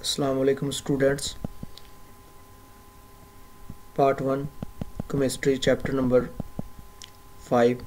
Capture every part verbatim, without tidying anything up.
अस्सलाम वालेकुम students. Part one chemistry chapter number five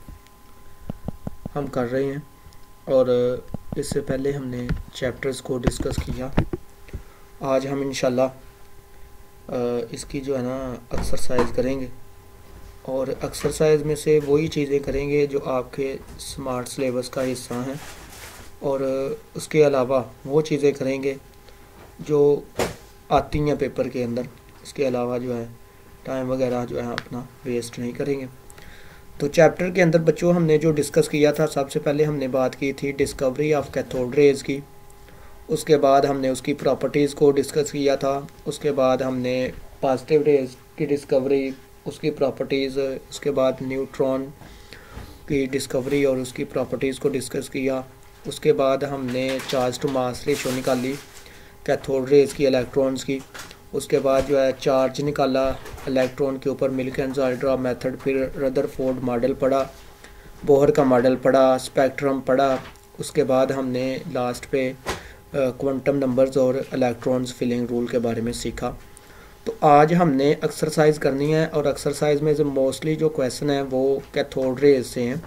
हम कर रहे हैं और इससे पहले हमने चैप्टर्स को डिस्कस किया। आज हम इंशाल्लाह इसकी जो है ना एक्सरसाइज करेंगे और एक्सरसाइज में से वही चीज़ें करेंगे जो आपके स्मार्ट सिलेबस का हिस्सा हैं और उसके अलावा वो चीज़ें करेंगे जो आती हैं पेपर के अंदर। इसके अलावा जो है टाइम वगैरह जो है अपना वेस्ट नहीं करेंगे। तो चैप्टर के अंदर बच्चों हमने जो डिस्कस किया था, सबसे पहले हमने बात की थी डिस्कवरी ऑफ कैथोड रेज की। उसके बाद हमने उसकी प्रॉपर्टीज़ को डिस्कस किया था। उसके बाद हमने पॉजिटिव रेज की डिस्कवरी, उसकी प्रॉपर्टीज़, उसके बाद न्यूट्रॉन की डिस्कवरी और उसकी प्रॉपर्टीज़ को डिस्कस किया। उसके बाद हमने चार्ज टू मास रेशो निकाली कैथोड रेज की, इलेक्ट्रॉन्स की। उसके बाद जो है चार्ज निकाला इलेक्ट्रॉन के ऊपर, मिल्क एंड ज़ाइड्रा मेथड, फिर रदरफोर्ड मॉडल पढ़ा, बोहर का मॉडल पढ़ा, स्पेक्ट्रम पढ़ा। उसके बाद हमने लास्ट पे क्वांटम नंबर्स और इलेक्ट्रॉन्स फिलिंग रूल के बारे में सीखा। तो आज हमने एक्सरसाइज करनी है और एक्सरसाइज में जो मोस्टली जो क्वेश्चन है वो कैथोड रेज से हैं।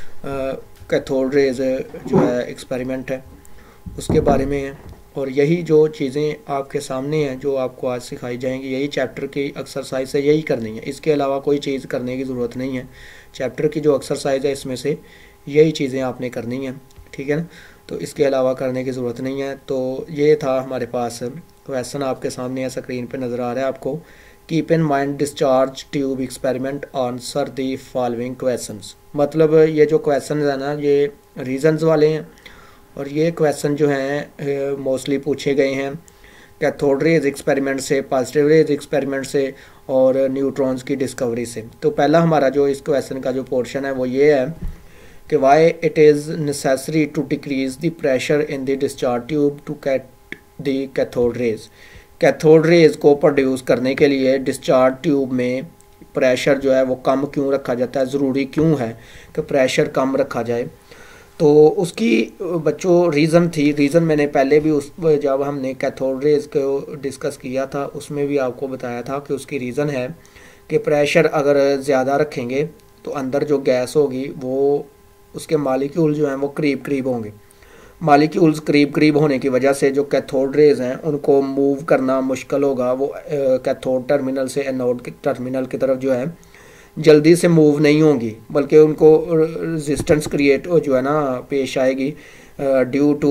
कैथोड रेज जो है एक्सपेरिमेंट है उसके बारे में है और यही जो चीज़ें आपके सामने हैं जो आपको आज सिखाई जाएंगी, यही चैप्टर की एक्सरसाइज है, यही करनी है। इसके अलावा कोई चीज़ करने की ज़रूरत नहीं है। चैप्टर की जो एक्सरसाइज है इसमें से यही चीज़ें आपने करनी है, ठीक है ना। तो इसके अलावा करने की ज़रूरत नहीं है। तो ये था हमारे पास क्वेश्चन, आपके सामने है, स्क्रीन पर नज़र आ रहा है आपको। Keep in mind discharge tube experiment, answer the following questions. मतलब ये जो क्वेश्चन है ना ये रीजंस वाले हैं और ये क्वेश्चन जो हैं मोस्टली पूछे गए हैं कैथोड रेज एक्सपेरिमेंट से, पॉजिटिव रेज एक्सपेरिमेंट से और न्यूट्रॉन्स की डिस्कवरी से। तो पहला हमारा जो इस क्वेश्चन का जो पोर्शन है वो ये है कि why it is necessary to decrease the pressure in the discharge tube to get the cathode rays. Cathode rays को प्रोड्यूस करने के लिए डिस्चार्ज ट्यूब में प्रेशर जो है वो कम क्यों रखा जाता है, ज़रूरी क्यों है कि प्रेशर कम रखा जाए। तो उसकी बच्चों रीज़न थी, रीज़न मैंने पहले भी उस जब हमने कैथोड रेज को डिस्कस किया था उसमें भी आपको बताया था कि उसकी रीज़न है कि प्रेशर अगर ज़्यादा रखेंगे तो अंदर जो गैस होगी वो उसके मालिक्यूल जो हैं वो करीब करीब होंगे। मालिक्यूल्स करीब करीब होने की वजह से जो कैथोड रेज हैं उनको मूव करना मुश्किल होगा। वो कैथोड टर्मिनल से एनोड टर्मिनल की तरफ जो है जल्दी से मूव नहीं होंगी, बल्कि उनको रेजिस्टेंस क्रिएट जो है ना पेश आएगी due to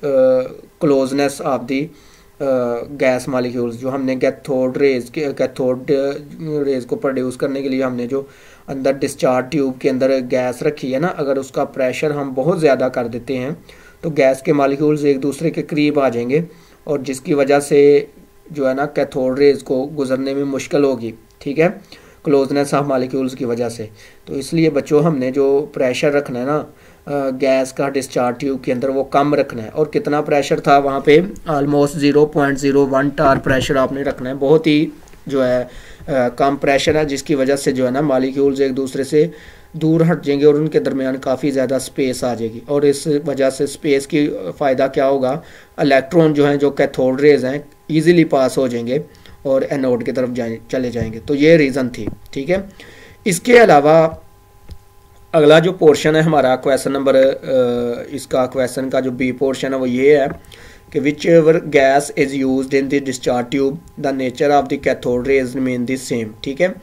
closeness of the gas molecules. जो हमने कैथोड रेज के कैथोड रेज को प्रोड्यूस करने के लिए हमने जो अंदर डिस्चार्ज ट्यूब के अंदर गैस रखी है ना, अगर उसका प्रेशर हम बहुत ज़्यादा कर देते हैं तो गैस के मालिक्यूल्स एक दूसरे के करीब आ जाएंगे और जिसकी वजह से जो है ना कैथोड रेज को गुजरने में मुश्किल होगी, ठीक है, क्लोजनेस ऑफ मालिक्यूल्स की वजह से। तो इसलिए बच्चों हमने जो प्रेशर रखना है ना गैस का डिस्चार्ज ट्यूब के अंदर वो कम रखना है। और कितना प्रेशर था वहाँ पे, almost zero point zero one torr pressure आपने रखना है। बहुत ही जो है आ, कम प्रेशर है जिसकी वजह से जो है ना मालिक्यूल्स एक दूसरे से दूर हट जाएंगे और उनके दरमियान काफ़ी ज़्यादा स्पेस आ जाएगी। और इस वजह से स्पेस की फ़ायदा क्या होगा, इलेक्ट्रॉन जो हैं जो कैथोड रेज हैं ईज़िली पास हो जाएंगे और एनोड की तरफ जाए चले जाएंगे। तो ये रीज़न थी, ठीक है। इसके अलावा अगला जो पोर्शन है हमारा क्वेश्चन नंबर इसका क्वेश्चन का जो बी पोर्शन है वो ये है कि whichever gas is used in the discharge tube the nature of the cathode rays remain the same, ठीक है।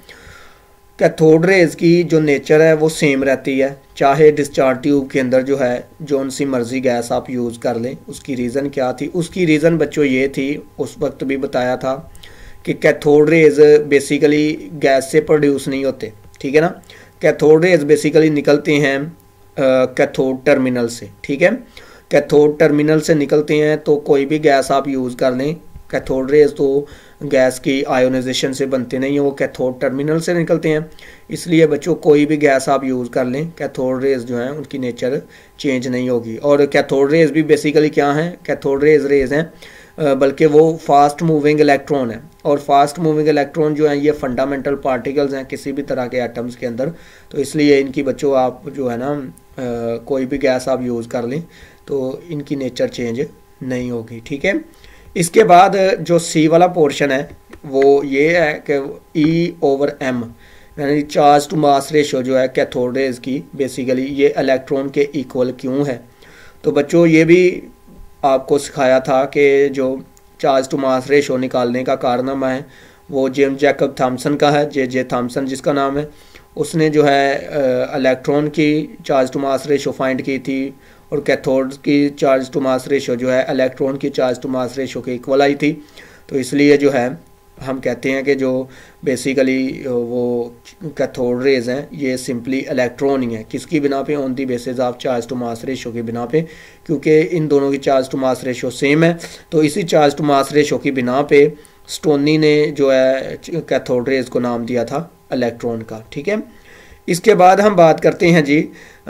कैथोड रेज की जो नेचर है वो सेम रहती है चाहे डिस्चार्ज ट्यूब के अंदर जो है जौन सी मर्जी गैस आप यूज़ कर लें। उसकी रीज़न क्या थी, उसकी रीज़न बच्चों ये थी, उस वक्त भी बताया था कि कैथोड रेज बेसिकली गैस से प्रोड्यूस नहीं होते, ठीक है ना। कैथोड रेज बेसिकली निकलते हैं कैथोड टर्मिनल से, ठीक है। कैथोड टर्मिनल से निकलते हैं तो कोई भी गैस आप यूज़ कर लें, कैथोड रेज तो गैस की आयोनाइजेशन से बनते नहीं हैं, वो कैथोड टर्मिनल से निकलते हैं। इसलिए बच्चों कोई भी गैस आप यूज़ कर लें, कैथोड रेज जो हैं उनकी नेचर चेंज नहीं होगी। और कैथोड रेज भी बेसिकली क्या हैं, कैथोड रेज रेज हैं बल्कि वो फास्ट मूविंग इलेक्ट्रॉन है और फास्ट मूविंग इलेक्ट्रॉन जो हैं ये फंडामेंटल पार्टिकल्स हैं किसी भी तरह के एटम्स के अंदर। तो इसलिए इनकी बच्चों आप जो है ना कोई भी गैस आप यूज़ कर लें तो इनकी नेचर चेंज नहीं होगी, ठीक है। इसके बाद जो सी वाला पोर्शन है वो ये है कि ई ओवर एम यानी चार्ज टू मास रेशो जो है कैथोड रेज की बेसिकली ये इलेक्ट्रॉन के इक्वल क्यों है। तो बच्चों ये भी आपको सिखाया था कि जो चार्ज टू मास रेशो निकालने का कारनामा है वो जेम्स जैकब थॉमसन का है, जे जे थॉमसन जिसका नाम है। उसने जो है इलेक्ट्रॉन की charge to mass ratio find की थी और कैथोड की चार्ज टू मास रेशो जो है इलेक्ट्रॉन की चार्ज टू मास रेशो के इक्वल आई थी। तो इसलिए जो है हम कहते हैं कि जो बेसिकली वो कैथोड रेज हैं ये सिंपली इलेक्ट्रॉन ही है। किसकी बिना पे? On the basis of charge to mass ratio की बिना पे, क्योंकि इन दोनों की charge to mass ratio same है। तो इसी चार्ज टू मास रेशो की बिना पे स्टोनी ने जो है कैथोड रेज को नाम दिया था इलेक्ट्रॉन का। ठीक है, इसके बाद हम बात करते हैं जी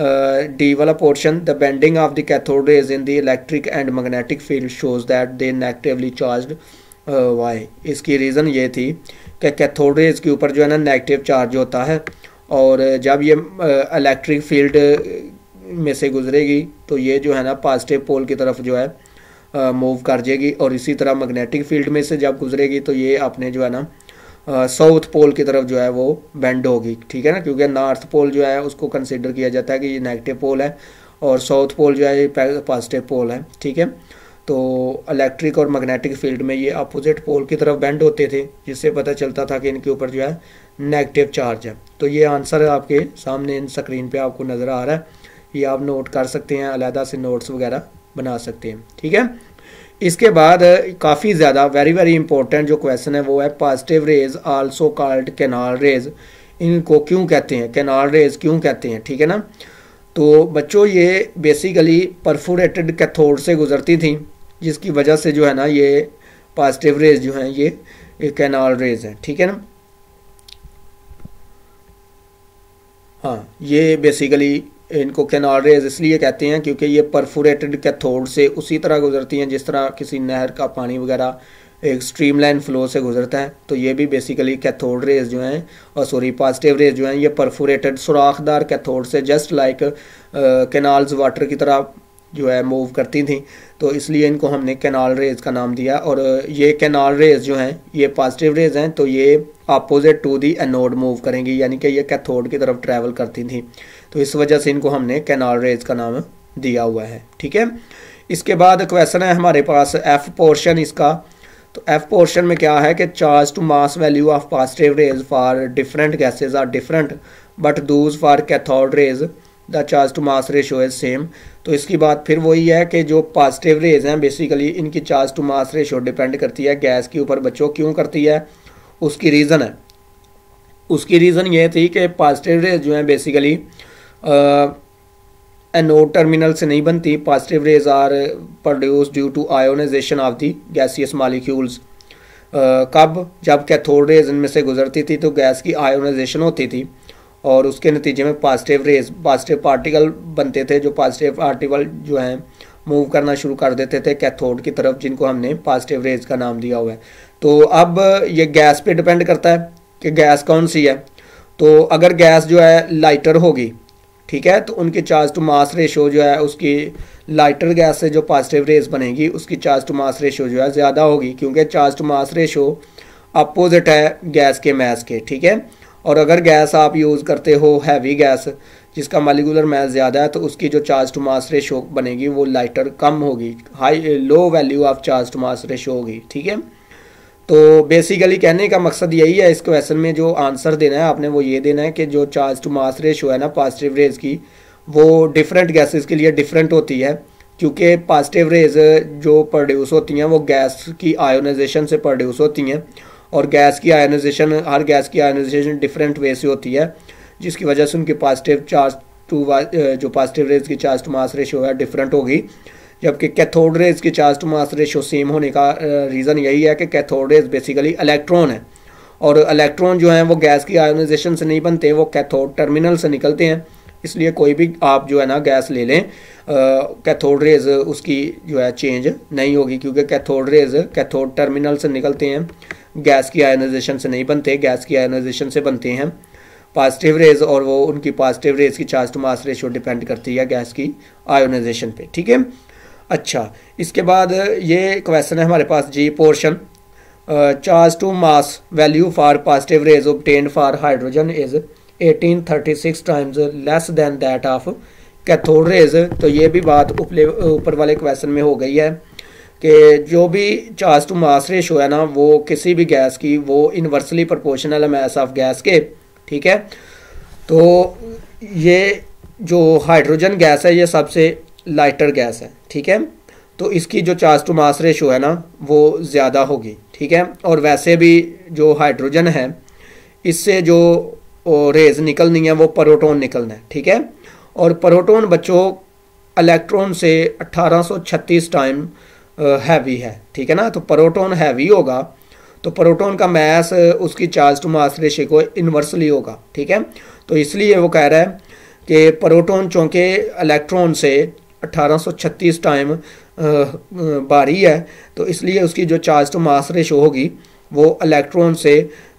डी वाला portion, the bending of the cathode rays in the electric and magnetic field shows that they negatively charged why. इसकी रीज़न ये थी कि कैथोड रेज के ऊपर जो है ना नेगेटिव चार्ज होता है और जब ये इलेक्ट्रिक फील्ड में से गुजरेगी तो ये जो है ना पॉजिटिव पोल की तरफ जो है मूव कर जाएगी और इसी तरह मैग्नेटिक फील्ड में से जब गुजरेगी तो ये अपने जो है ना साउथ पोल की तरफ जो है वो बेंड होगी। ठीक है ना, क्योंकि नॉर्थ पोल जो है उसको कंसिडर किया जाता है कि ये नेगेटिव पोल है और साउथ पोल जो है ये पॉजिटिव पोल है। ठीक है, तो इलेक्ट्रिक और मैग्नेटिक फील्ड में ये अपोजिट पोल की तरफ बेंड होते थे जिससे पता चलता था कि इनके ऊपर जो है नेगेटिव चार्ज है। तो ये आंसर आपके सामने इन स्क्रीन पे आपको नज़र आ रहा है, ये आप नोट कर सकते हैं, अलहदा से नोट्स वगैरह बना सकते हैं। ठीक है, इसके बाद काफ़ी ज़्यादा वेरी वेरी इंपॉर्टेंट जो क्वेश्चन है वो है positive rays also called canal rays. इनको क्यों कहते हैं, कैनाल रेज क्यों कहते हैं? ठीक है ना, तो बच्चों ये बेसिकली परफोरेटेड कैथोड से गुजरती थी जिसकी वजह से जो है ना ये पॉजिटिव रेज जो हैं ये, ये कैनाल रेज हैं। ठीक है ना, हाँ ये बेसिकली इनको कैनाल रेज इसलिए कहते हैं क्योंकि ये परफोरेटेड कैथोड से उसी तरह गुजरती हैं जिस तरह किसी नहर का पानी वगैरह एक स्ट्रीमलाइन फ्लो से गुजरता है। तो ये भी बेसिकली कैथोड रेज जो हैं और सॉरी पॉजिटिव रेज जो हैं ये परफोरेटेड सुराखदार कैथोड से जस्ट लाइक कैनाल्स वाटर की तरह जो है मूव करती थी। तो इसलिए इनको हमने कैनाल रेज का नाम दिया। और ये कैनाल रेज जो हैं ये पॉजिटिव रेज हैं तो ये opposite to the anode move करेंगी, यानी कि ये कैथोड की तरफ ट्रैवल करती थी। तो इस वजह से इनको हमने कैनाल रेज का नाम दिया हुआ है। ठीक है, इसके बाद क्वेश्चन है हमारे पास एफ पोर्शन इसका। तो एफ पोर्शन में क्या है कि charge to mass value of positive rays for different gases are different but those for cathode rays the charge to mass ratio is same. तो इसकी बात फिर वही है कि जो पॉजिटिव रेज हैं बेसिकली इनकी charge to mass ratio depend करती है गैस के ऊपर। बच्चों क्यों करती है? उसकी रीज़न है, उसकी रीज़न ये थी कि पॉजिटिव रेज जो हैं बेसिकली एनोड टर्मिनल से नहीं बनती। Positive rays are produce due to ionization of the gaseous molecules. कब? जब कैथोड रेज इनमें से गुजरती थी तो गैस की आयोनाइजेशन होती थी और उसके नतीजे में पॉजिटिव रेज पॉजिटिव पार्टिकल बनते थे। जो पॉजिटिव पार्टिकल जो हैं मूव करना शुरू कर देते थे कैथोड की तरफ, जिनको हमने पॉजिटिव रेज का नाम दिया हुआ है। तो अब ये गैस पे डिपेंड करता है कि गैस कौन सी है। तो अगर गैस जो है लाइटर होगी, ठीक है, तो उनकी चार्ज टू मास रेशो जो है उसकी लाइटर गैस से जो पॉजिटिव रेज बनेगी उसकी चार्ज टू मास रेशो जो है ज़्यादा होगी, क्योंकि charge to mass ratio opposite है गैस के मास के। ठीक है, और अगर गैस आप यूज़ करते हो हैवी गैस जिसका मॉलिक्यूलर मास ज़्यादा है तो उसकी जो चार्ज टू मास रेशो बनेगी वो लाइटर कम होगी, high low value of charge to mass ratio होगी। ठीक है, तो बेसिकली कहने का मकसद यही है इस क्वेश्चन में जो आंसर देना है आपने वो ये देना है कि जो चार्ज टू मास रेशो है ना पॉजिटिव रेज की वो डिफरेंट गैसेस के लिए डिफरेंट होती है, क्योंकि पॉजिटिव रेज जो प्रोड्यूस होती हैं वो गैस की आयोनाइजेशन से प्रोड्यूस होती हैं और गैस की आयोनाइजेशन हर गैस की आयोनाइजेशन डिफरेंट वे से होती है, जिसकी वजह से उनकी पॉजिटिव चार्ज टू जो पॉजिटिव रेज की चार्ज टू मास रेशो है डिफरेंट होगी। जबकि कैथोड रेज की charge to mass ratio same होने का रीज़न यही है कि कैथोड रेज बेसिकली इलेक्ट्रॉन है और इलेक्ट्रॉन जो हैं वो गैस की आयोनाइजेशन से नहीं बनते, वो कैथोड टर्मिनल से निकलते हैं। इसलिए कोई भी आप जो है ना गैस ले लें कैथोड रेज उसकी जो है चेंज नहीं होगी, क्योंकि कैथोड रेज कैथोड टर्मिनल से निकलते हैं, गैस की आयोनाइजेशन से नहीं बनते, गैस की आयोनाइजेशन से बनते हैं पॉजिटिव रेज और वो उनकी पॉजिटिव रेज की charge to mass ratio depend करती है गैस की आयोनाइजेशन पे। ठीक है, अच्छा, इसके बाद ये क्वेश्चन है हमारे पास G portion, charge to mass value for positive rays obtained for hydrogen is eighteen thirty six times less than that of cathode rays. तो ये भी बात ऊपर वाले क्वेश्चन में हो गई है कि जो भी चार्ज टू मास रेशो है ना वो किसी भी गैस की वो इन्वर्सली प्रोपोर्शनल है मास ऑफ गैस के, ठीक है। तो ये जो हाइड्रोजन गैस है ये सबसे लाइटर गैस है, ठीक है। तो इसकी जो चार्ज टू मास रेशो है ना वो ज़्यादा होगी, ठीक है। और वैसे भी जो हाइड्रोजन है इससे जो रेज निकलनी है वो प्रोटॉन निकलना है, ठीक है। और प्रोटॉन बच्चों इलेक्ट्रॉन से अठारह सौ छत्तीस टाइम हैवी है, ठीक है ना। तो प्रोटॉन हैवी होगा तो प्रोटॉन का मास उसकी चार्ज टू मास रेशियो को इन्वर्सली होगा, ठीक है। तो इसलिए वो कह रहा है कि प्रोटॉन चूँकि इलेक्ट्रॉन से अठारह सौ छत्तीस टाइम भारी है तो इसलिए उसकी जो चार्ज टू मास रेशियो होगी वो इलेक्ट्रॉन से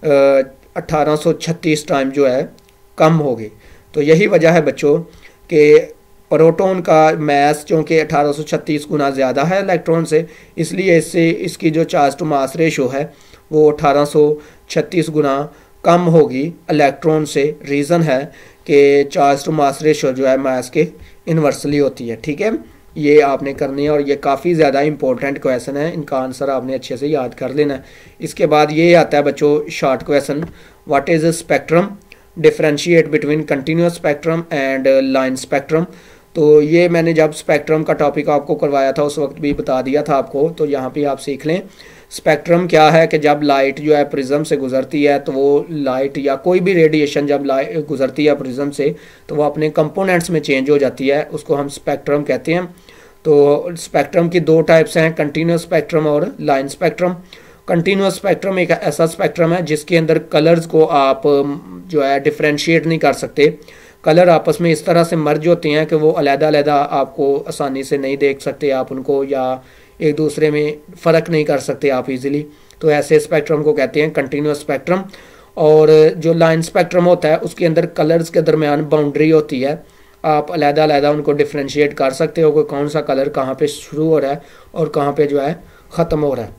अठारह सौ छत्तीस टाइम जो है कम होगी। तो यही वजह है बच्चों कि प्रोटॉन का मास चूँकि अठारह सौ छत्तीस गुना ज़्यादा है इलेक्ट्रॉन से, इसलिए इससे इसकी जो चार्ज टू मास रेशियो है वो अठारह सौ छत्तीस गुना कम होगी इलेक्ट्रॉन से। रीज़न है कि चार्ज टू मास रेशियो जो है मास के इन्वर्सली होती है, ठीक है। ये आपने करनी है और ये काफ़ी ज़्यादा इंपॉर्टेंट क्वेश्चन है, इनका आंसर आपने अच्छे से याद कर लेना है। इसके बाद ये आता है बच्चों short question, what is spectrum, differentiate between continuous spectrum and line spectrum. तो ये मैंने जब स्पेक्ट्रम का टॉपिक आपको करवाया था उस वक्त भी बता दिया था आपको, तो यहाँ पे आप सीख लें। स्पेक्ट्रम क्या है कि जब लाइट जो है प्रिज्म से गुजरती है तो वो लाइट या कोई भी रेडिएशन जब लाइट गुजरती है प्रिज्म से तो वो अपने कंपोनेंट्स में चेंज हो जाती है, उसको हम स्पेक्ट्रम कहते हैं। तो स्पेक्ट्रम की दो टाइप्स हैं, कंटिन्यूस स्पेक्ट्रम और लाइन स्पेक्ट्रम। कंटिन्यूस स्पेक्ट्रम एक ऐसा स्पेक्ट्रम है जिसके अंदर कलर्स को आप जो है डिफ्रेंशिएट नहीं कर सकते, कलर आपस में इस तरह से मर्ज होते हैं कि वो अलग-अलग आपको आसानी से नहीं देख सकते आप उनको, या एक दूसरे में फ़र्क नहीं कर सकते आप इजीली। तो ऐसे स्पेक्ट्रम को कहते हैं कंटिन्यूस स्पेक्ट्रम। और जो लाइन स्पेक्ट्रम होता है उसके अंदर कलर्स के दरमियान बाउंड्री होती है, आप अलग-अलग उनको डिफ्रेंशिएट कर सकते हो कि कौन सा कलर कहाँ पे शुरू हो रहा है और कहाँ पे जो है ख़त्म हो रहा है।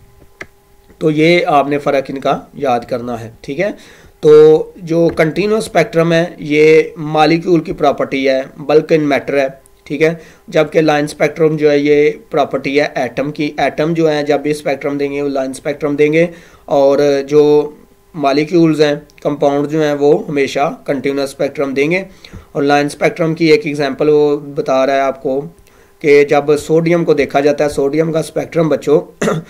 तो ये आपने फ़र्क इनका याद करना है, ठीक है। तो जो कंटिन्यूस स्पेक्ट्रम है ये मॉलिक्यूल की प्रॉपर्टी है, बल्क इन मैटर है, ठीक है। जबकि लाइन स्पेक्ट्रम जो है ये प्रॉपर्टी है एटम की। एटम जो है जब भी स्पेक्ट्रम देंगे वो लाइन स्पेक्ट्रम देंगे, और जो मॉलिक्यूल्स हैं कंपाउंड जो हैं वो हमेशा कंटिन्यूस स्पेक्ट्रम देंगे। और लाइन स्पेक्ट्रम की एक एग्जांपल वो बता रहा है आपको कि जब सोडियम को देखा जाता है, सोडियम का स्पेक्ट्रम बच्चों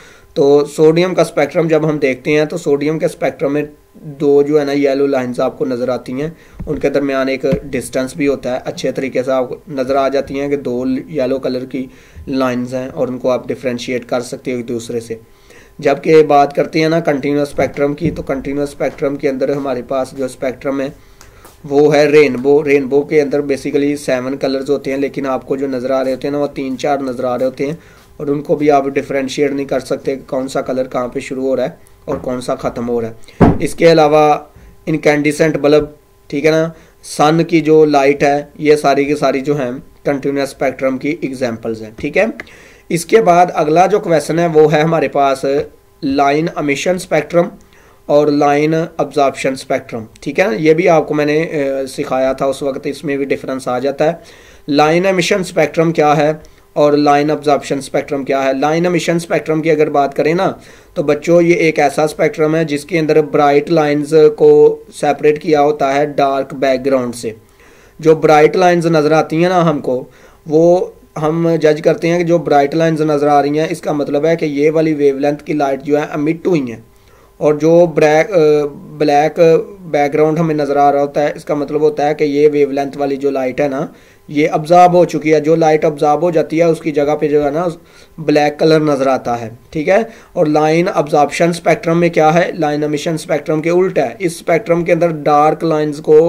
तो सोडियम का स्पेक्ट्रम जब हम देखते हैं तो सोडियम के स्पेक्ट्रम में दो जो है ना येलो लाइंस आपको नज़र आती हैं, उनके दरमियान एक डिस्टेंस भी होता है, अच्छे तरीके से आपको नज़र आ जाती हैं कि दो येलो कलर की लाइंस हैं और उनको आप डिफ्रेंशिएट कर सकते हो एक दूसरे से। जबकि बात करते हैं ना कंटिन्यूस स्पेक्ट्रम की, तो कंटिन्यूस स्पेक्ट्रम के अंदर हमारे पास जो स्पेक्ट्रम है वो है रेनबो। रेनबो के अंदर बेसिकली सेवन कलर्स होते हैं, लेकिन आपको जो नज़र आ रहे होते हैं ना वो तीन चार नज़र आ रहे होते हैं, और उनको भी आप डिफ्रेंशिएट नहीं कर सकते कौन सा कलर कहाँ पे शुरू हो रहा है और कौन सा ख़त्म हो रहा है। इसके अलावा इनकैंडिसेंट बल्ब, ठीक है ना, सन की जो लाइट है, ये सारी की सारी जो हैं कंटिन्यूस स्पेक्ट्रम की एग्जांपल्स हैं, ठीक है। इसके बाद अगला जो क्वेश्चन है वो है हमारे पास लाइन एमिशन स्पेक्ट्रम और लाइन अब्जॉर्प्शन स्पेक्ट्रम, ठीक है ना। ये भी आपको मैंने ए, सिखाया था उस वक्त, इसमें भी डिफरेंस आ जाता है। लाइन एमिशन स्पेक्ट्रम क्या है और लाइन अब्जॉर्प्शन स्पेक्ट्रम क्या है। लाइन एमिशन स्पेक्ट्रम की अगर बात करें ना तो बच्चों ये एक ऐसा स्पेक्ट्रम है जिसके अंदर ब्राइट लाइंस को सेपरेट किया होता है डार्क बैकग्राउंड से। जो ब्राइट लाइंस नज़र आती हैं ना हमको, वो हम जज करते हैं कि जो ब्राइट लाइंस नज़र आ रही हैं इसका मतलब है कि ये वाली वेवलेंथ की लाइट जो है एमिट हुई हैं, और जो ब्लैक ब्लैक बैकग्राउंड हमें नज़र आ रहा होता है इसका मतलब होता है कि ये वेवलेंथ वाली जो लाइट है ना ये अब्जॉर्ब हो चुकी है। जो लाइट अब्जॉर्ब हो जाती है उसकी जगह पे जो है ना ब्लैक कलर नज़र आता है, ठीक है। और लाइन अब्जॉर्प्शन स्पेक्ट्रम में क्या है, लाइन एमिशन स्पेक्ट्रम के उल्टा है। इस स्पेक्ट्रम के अंदर डार्क लाइंस को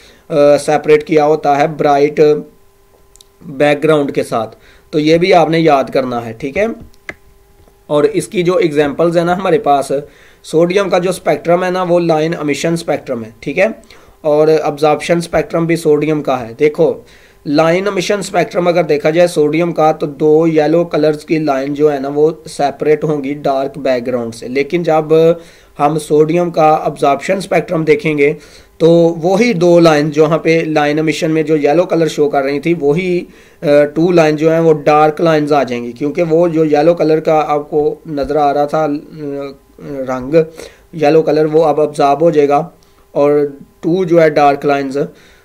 सेपरेट किया होता है ब्राइट बैकग्राउंड के साथ। तो ये भी आपने याद करना है, ठीक है। और इसकी जो एग्जांपल्स है ना हमारे पास, सोडियम का जो स्पेक्ट्रम है ना वो लाइन एमिशन स्पेक्ट्रम है, ठीक है। और अब्जॉर्प्शन स्पेक्ट्रम भी सोडियम का है। देखो लाइन एमिशन स्पेक्ट्रम अगर देखा जाए सोडियम का, तो दो येलो कलर्स की लाइन जो है ना वो सेपरेट होंगी डार्क बैकग्राउंड से। लेकिन जब हम सोडियम का अब्जॉर्प्शन स्पेक्ट्रम देखेंगे तो वही दो लाइन जो यहाँ पे लाइन एमिशन में जो येलो कलर शो कर रही थी, वही टू लाइन जो हैं वो डार्क लाइंस आ जाएंगी, क्योंकि वो जो येलो कलर का आपको नज़र आ रहा था रंग येलो कलर, वो अब अब्जॉर्ब हो जाएगा और टू जो है डार्क लाइंस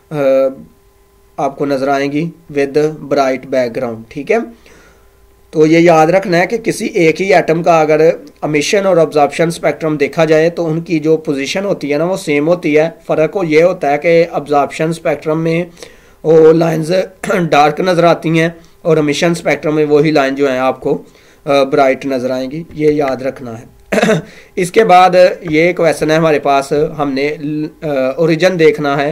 आपको नज़र आएंगी विद ब्राइट बैकग्राउंड। ठीक है, तो ये याद रखना है कि किसी एक ही एटम का अगर एमिशन और अब्जॉर्प्शन स्पेक्ट्रम देखा जाए तो उनकी जो पोजीशन होती है ना वो सेम होती है। फ़र्क वो ये होता है कि अब्जॉर्प्शन स्पेक्ट्रम में वो लाइंस डार्क नज़र आती हैं और एमिशन स्पेक्ट्रम में वही लाइन जो है आपको ब्राइट नज़र आएंगी, ये याद रखना है। इसके बाद ये क्वेश्चन है हमारे पास, हमने ओरिजिन देखना है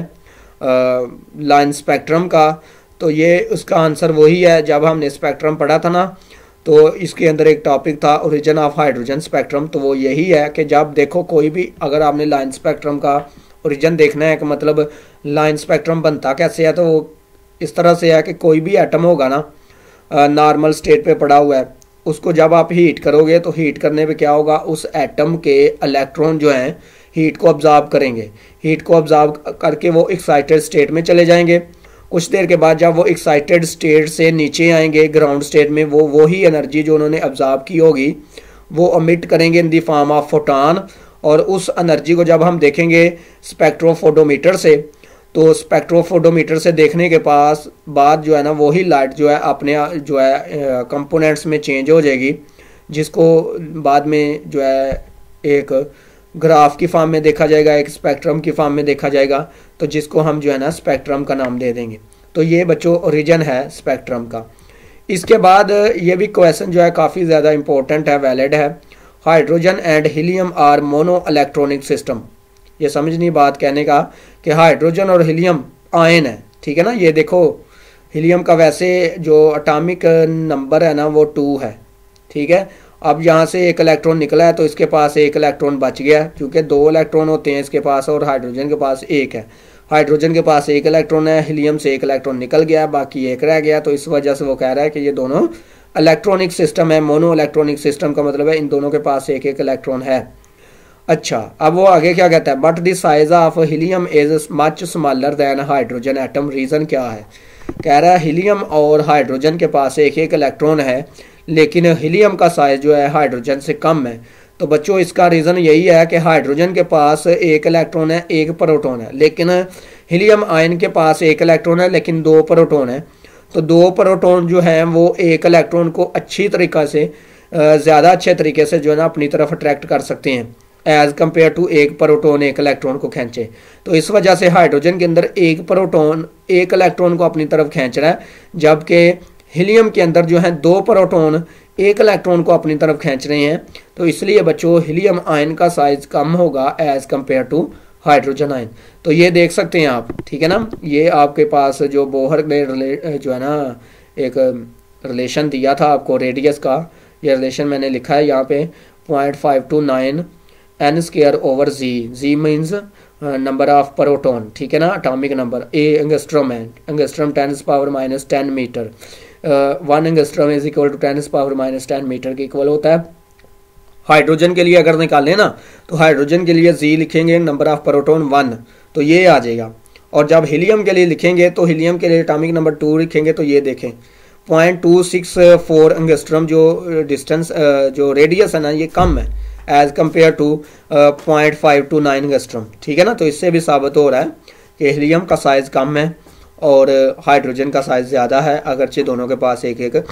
लाइन स्पेक्ट्रम का, तो ये उसका आंसर वही है। जब हमने स्पेक्ट्रम पढ़ा था ना तो इसके अंदर एक टॉपिक था ओरिजिन ऑफ हाइड्रोजन स्पेक्ट्रम, तो वो यही है कि जब देखो कोई भी अगर आपने लाइन स्पेक्ट्रम का ओरिजिन देखना है कि मतलब लाइन स्पेक्ट्रम बनता कैसे है, तो वो इस तरह से है कि कोई भी एटम होगा ना नॉर्मल स्टेट पे पड़ा हुआ है, उसको जब आप हीट करोगे तो हीट करने पे क्या होगा, उस एटम के इलेक्ट्रॉन जो हैं हीट को ऑब्जॉर्ब करेंगे, हीट को ऑब्जॉर्ब करके वो एक्साइटेड स्टेट में चले जाएंगे। कुछ देर के बाद जब वो एक्साइटेड स्टेट से नीचे आएंगे ग्राउंड स्टेट में, वो वही एनर्जी जो उन्होंने ऑब्जॉर्ब की होगी वो अमिट करेंगे in the form of photon, और उस एनर्जी को जब हम देखेंगे स्पेक्ट्रोफोटोमीटर से, तो स्पेक्ट्रोफोटोमीटर से देखने के पास बाद जो है ना वही लाइट जो है अपने जो है कंपोनेंट्स में चेंज हो जाएगी, जिसको बाद में जो है एक ग्राफ की फॉर्म में देखा जाएगा, एक स्पेक्ट्रम की फॉर्म में देखा जाएगा, तो जिसको हम जो है ना स्पेक्ट्रम का नाम दे देंगे। तो ये बच्चों ओरिजिन है स्पेक्ट्रम का। इसके बाद ये भी क्वेश्चन जो है काफ़ी ज़्यादा इंपॉर्टेंट है, वैलिड है। Hydrogen and helium are mono electronic system. ये समझनी बात कहने का कि हाइड्रोजन और हीलियम आयन है, ठीक है ना। ये देखो हीलियम का वैसे जो एटॉमिक नंबर है ना वो टू है, ठीक है। अब यहाँ से एक इलेक्ट्रॉन निकला है तो इसके पास एक इलेक्ट्रॉन बच गया है, क्योंकि दो इलेक्ट्रॉन होते हैं इसके पास और हाइड्रोजन के पास एक है। हाइड्रोजन के पास एक इलेक्ट्रॉन है, हीलियम से एक इलेक्ट्रॉन निकल गया, बाकी एक रह गया, तो इस वजह से वो कह रहा है कि ये दोनों इलेक्ट्रॉनिक सिस्टम है। मोनो इलेक्ट्रॉनिक सिस्टम का मतलब है इन दोनों के पास एक एक इलेक्ट्रॉन है। अच्छा, अब वो आगे क्या कहता है, but the size of helium is much smaller than hydrogen atom. Reason क्या है, कह रहा है हीलियम और हाइड्रोजन के पास एक एक इलेक्ट्रॉन है, लेकिन हीलियम का साइज जो है हाइड्रोजन से कम है। तो बच्चों इसका रीज़न यही है कि हाइड्रोजन के पास एक इलेक्ट्रॉन है, एक प्रोटॉन है, लेकिन हीलियम आयन के पास एक इलेक्ट्रॉन है लेकिन दो प्रोटॉन है। तो दो प्रोटॉन जो हैं वो एक इलेक्ट्रॉन को अच्छी तरीक़ा से ज़्यादा अच्छे तरीके से जो है ना अपनी तरफ अट्रैक्ट कर सकते हैं एज़ कम्पेयर टू एक प्रोटॉन एक इलेक्ट्रॉन को खींचे। तो इस वजह से हाइड्रोजन के अंदर एक प्रोटॉन एक इलेक्ट्रॉन को अपनी तरफ खींच रहा है, जबकि हीलियम के अंदर जो है दो प्रोटॉन एक इलेक्ट्रॉन को अपनी तरफ खींच रहे हैं। तो इसलिए बच्चों हीलियम आयन का साइज कम होगा as compare to hydrogen ion. तो ये देख सकते हैं आप, ठीक है ना। ये आपके पास जो बोहर ने जो है ना एक रिलेशन दिया था आपको रेडियस का, ये रिलेशन मैंने लिखा है यहाँ पे point five two nine N square over G. G means number of proton, ठीक है ना, एटॉमिक नंबर। ए एंगस्ट्रॉम है, angstrom ten power minus ten meter, one angstrom is equal to ten power minus ten meter के equal होता है। Hydrogen के लिए अगर निकालें ना तो हाइड्रोजन के लिए जी लिखेंगे नंबर ऑफ प्रोटॉन वन, तो ये आ जाएगा। और जब हीलियम के लिए लिखेंगे तो हीलियम के लिए एटॉमिक नंबर टू लिखेंगे, तो ये देखें point two six four angstrom जो डिस्टेंस जो रेडियस है ना ये कम है as compare to point five two nine angstrom, ठीक है ना। तो इससे भी साबित हो रहा है कि हीलियम का साइज़ कम है और हाइड्रोजन का साइज़ ज़्यादा है, अगरचे दोनों के पास एक एक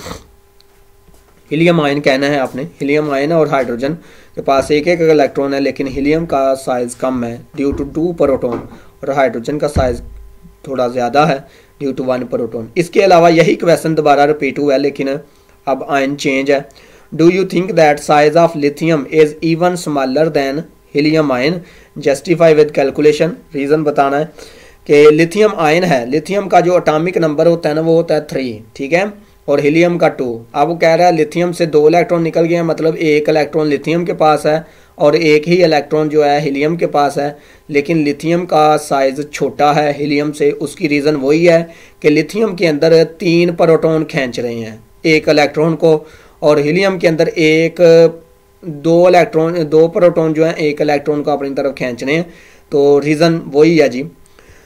हीलियम आयन कहना है आपने। हीलियम आयन और हाइड्रोजन के पास एक एक इलेक्ट्रॉन है, लेकिन हीलियम का साइज़ कम है ड्यू टू टू प्रोटॉन, और हाइड्रोजन का साइज़ थोड़ा ज़्यादा है ड्यू टू वन प्रोटॉन। इसके अलावा यही क्वेश्चन दोबारा रिपीट हुआ है, लेकिन अब आयन चेंज है। Do you think that size of lithium is even smaller than helium ion, justify with calculation. Reason बताना है कि लिथियम आयन है, लिथियम का जो एटॉमिक नंबर होता है ना वो होता है थ्री, ठीक है, और हीलियम का टू। अब वो कह रहा है लिथियम से दो इलेक्ट्रॉन निकल गए हैं, मतलब एक इलेक्ट्रॉन लिथियम के पास है और एक ही इलेक्ट्रॉन जो है हीलियम के पास है, लेकिन लिथियम का साइज़ छोटा है हीलियम से। उसकी रीज़न वही है कि लिथियम के अंदर तीन प्रोटॉन खींच रहे हैं एक इलेक्ट्रॉन को, और हीलियम के अंदर एक दो इलेक्ट्रॉन दो प्रोटॉन जो है एक इलेक्ट्रॉन को अपनी तरफ खींच रहे हैं। तो रीज़न वही है जी।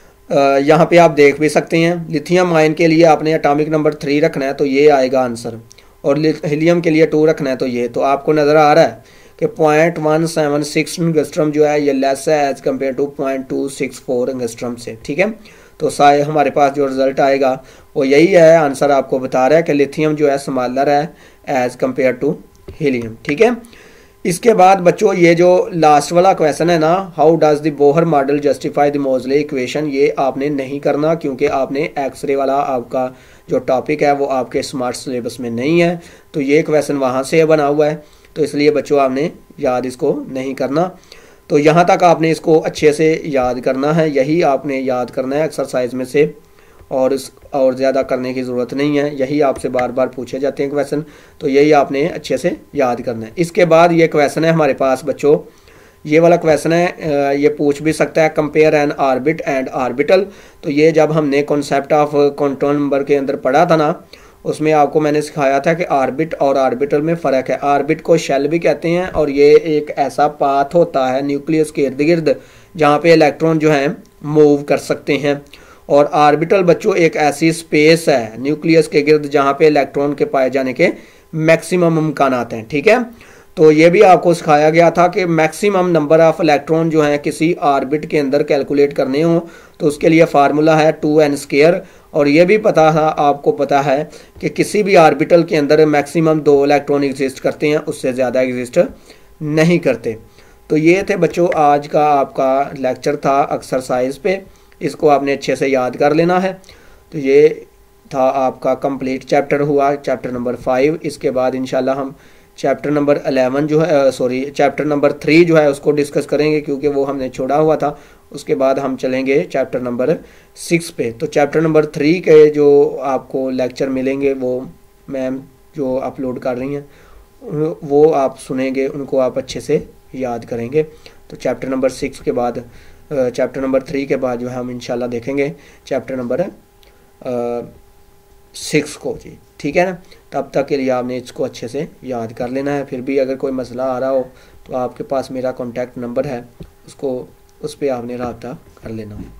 यहाँ पे आप देख भी सकते हैं, लिथियम आयन के लिए आपने एटॉमिक नंबर थ्री रखना है तो ये आएगा आंसर, और हीलियम के लिए टू रखना है तो ये। तो आपको नज़र आ रहा है कि point one seven six angstrom जो है ये लेस है as compare to point two six four angstrom से, ठीक है। तो साय हमारे पास जो रिजल्ट आएगा वो यही है, आंसर आपको बता रहा है कि लिथियम जो है स्मॉलर है एज कम्पेयर टू हीलियम, ठीक है। इसके बाद बच्चों ये जो लास्ट वाला क्वेश्चन है ना, how does the Bohr model justify the Moseley equation, ये आपने नहीं करना क्योंकि आपने एक्सरे वाला आपका जो टॉपिक है वो आपके स्मार्ट सिलेबस में नहीं है। तो ये क्वेश्चन वहाँ से बना हुआ है, तो इसलिए बच्चों आपने याद इसको नहीं करना। तो यहाँ तक आपने इसको अच्छे से याद करना है, यही आपने याद करना है एक्सरसाइज में से, और इस और ज़्यादा करने की ज़रूरत नहीं है। यही आपसे बार बार पूछे जाते हैं क्वेश्चन, तो यही आपने अच्छे से याद करना है। इसके बाद ये क्वेश्चन है हमारे पास बच्चों, ये वाला क्वेश्चन है, ये पूछ भी सकता है compare an orbit and orbital. तो ये जब हमने कॉन्सेप्ट ऑफ क्वांटम नंबर के अंदर पढ़ा था ना, उसमें आपको मैंने सिखाया था कि ऑर्बिट और ऑर्बिटल में फ़र्क है। ऑर्बिट को शेल भी कहते हैं, और ये एक ऐसा पाथ होता है न्यूक्लियस के इर्द गिर्द जहाँ पे इलेक्ट्रॉन जो हैं मूव कर सकते हैं, और ऑर्बिटल बच्चों एक ऐसी स्पेस है न्यूक्लियस के गिर्द जहाँ पे इलेक्ट्रॉन के पाए जाने के मैक्सिमम इम्कानात हैं, ठीक है। तो ये भी आपको सिखाया गया था कि मैक्सिमम नंबर ऑफ इलेक्ट्रॉन जो हैं किसी ऑर्बिट के अंदर कैलकुलेट करने हो तो उसके लिए फार्मूला है टू एन स्केयर, और ये भी पता है आपको पता है कि किसी भी ऑर्बिटल के अंदर मैक्सिमम दो इलेक्ट्रॉन एग्जिस्ट करते हैं, उससे ज़्यादा एग्जिस्ट नहीं करते। तो ये थे बच्चों आज का आपका लेक्चर था एक्सरसाइज पे, इसको आपने अच्छे से याद कर लेना है। तो ये था आपका कंप्लीट चैप्टर हुआ, चैप्टर नंबर फाइव। इसके बाद इंशाल्लाह हम चैप्टर नंबर अलेवन जो है सॉरी चैप्टर नंबर थ्री जो है उसको डिस्कस करेंगे, क्योंकि वो हमने छोड़ा हुआ था। उसके बाद हम चलेंगे चैप्टर नंबर सिक्स पे। तो चैप्टर नंबर थ्री के जो आपको लेक्चर मिलेंगे वो मैम जो अपलोड कर रही हैं वो आप सुनेंगे, उनको आप अच्छे से याद करेंगे। तो चैप्टर नंबर सिक्स के बाद चैप्टर नंबर थ्री के बाद जो है हम इंशाल्लाह देखेंगे चैप्टर नंबर सिक्स को जी, ठीक है ना। तब तक के लिए आपने इसको अच्छे से याद कर लेना है। फिर भी अगर कोई मसला आ रहा हो तो आपके पास मेरा कॉन्टैक्ट नंबर है, उसको उस पर आपने रब्ता कर लेना है।